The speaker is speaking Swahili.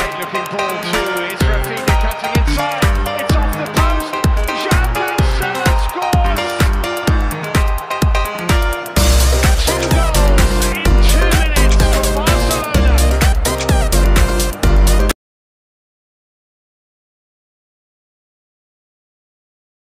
Great looking ball too. It's Rafinha cutting inside.